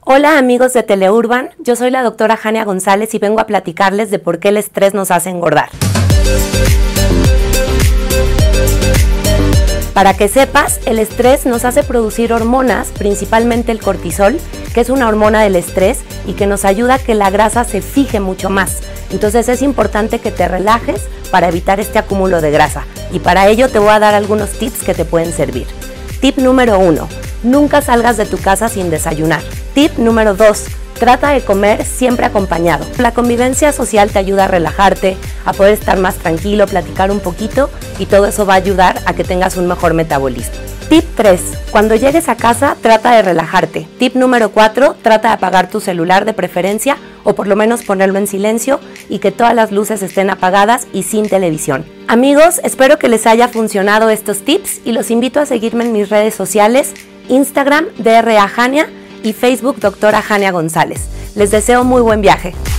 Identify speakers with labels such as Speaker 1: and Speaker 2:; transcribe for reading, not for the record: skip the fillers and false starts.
Speaker 1: Hola amigos de Teleurban, yo soy la doctora Jania González y vengo a platicarles de por qué el estrés nos hace engordar. Para que sepas, el estrés nos hace producir hormonas, principalmente el cortisol, que es una hormona del estrés y que nos ayuda a que la grasa se fije mucho más. Entonces es importante que te relajes para evitar este acúmulo de grasa. Y para ello te voy a dar algunos tips que te pueden servir. Tip número 1. Nunca salgas de tu casa sin desayunar. Tip número 2. Trata de comer siempre acompañado. La convivencia social te ayuda a relajarte, a poder estar más tranquilo, platicar un poquito y todo eso va a ayudar a que tengas un mejor metabolismo. Tip 3. Cuando llegues a casa, trata de relajarte. Tip número 4. Trata de apagar tu celular de preferencia o por lo menos ponerlo en silencio y que todas las luces estén apagadas y sin televisión. Amigos, espero que les haya funcionado estos tips y los invito a seguirme en mis redes sociales, Instagram, DRA Jania y Facebook, doctora Jania González. Les deseo muy buen viaje.